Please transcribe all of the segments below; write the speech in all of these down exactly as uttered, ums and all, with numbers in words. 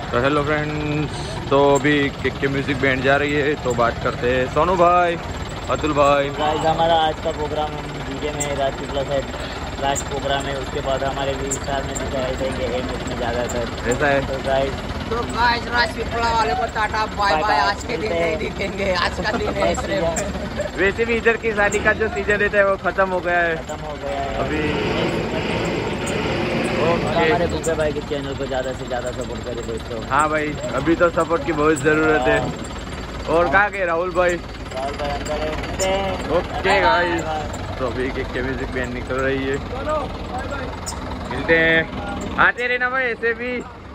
तो hello friends, तो अभी के, के म्यूजिक बैंड जा रही है तो बात करते हैं सोनू भाई, अतुल भाई। गाइस हमारा आज का प्रोग्राम हम डीजे में राजपूत प्लस है, लास्ट प्रोग्राम है। उसके बाद हमारे विस्तार में दिखाई देंगे एम में ज़्यादातर ऐसा है। तो गाइस तो गाइस राजपीपला वाले को टाटा बाय बाय। आज के दिन नहीं दिखेंगे, आज का दिन है सिर्फ। वैसे भी इधर की शादी का जो सीजन रहता है वो खत्म हो गया है खत्म हो गया है अभी। और ओके हमारे भूखे भाई के चैनल को ज़्यादा से ज़्यादा सपोर्ट करें दोस्तों। हाँ भाई, अभी तो सपोर्ट की बहुत ज़रूरत है। और कहाँ गए राहुल भाई? राहुल भाई अंदर है, मिलते हैं। ओके गाइस, तो अभी के, के म्यूजिक बैंड निकल रही है, मिलते हैं। आते रहना भाई ऐसे भी।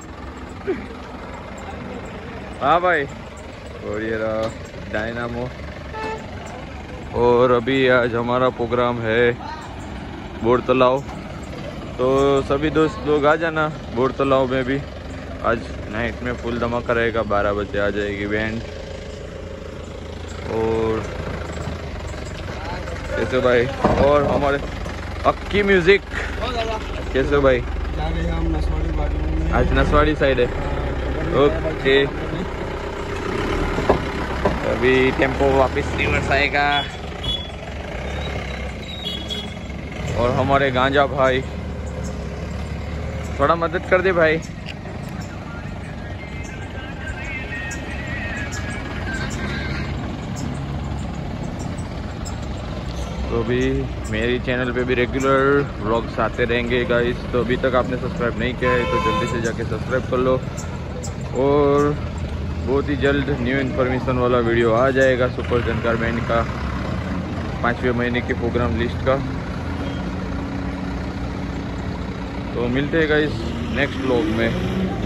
हाँ भाई, और ये रहा डायनामो। और अभी आज हमारा प्रोग्राम है बोर तालाब, तो सभी दोस्त लोग आ जाना बोर तालाब में भी। आज नाइट में फुल धमाका रहेगा, बारह बजे आ जाएगी बैंड। और कैसे भाई? और हमारे अक्की म्यूजिक कैसे भाई? आज नसवाड़ी साइड है। ओके, अभी टेम्पो वापस रिवर्स आएगा। और हमारे गांजा भाई, थोड़ा मदद कर दे भाई। तो अभी मेरी चैनल पे भी रेगुलर व्लॉग्स आते रहेंगे गाइस। तो अभी तक आपने सब्सक्राइब नहीं किया है तो जल्दी से जाके सब्सक्राइब कर लो। और बहुत ही जल्द न्यू इन्फॉर्मेशन वाला वीडियो आ जाएगा सुपर जनकार बैंड का पाँचवें महीने के प्रोग्राम लिस्ट का। तो मिलते हैं गाइस नेक्स्ट व्लॉग में।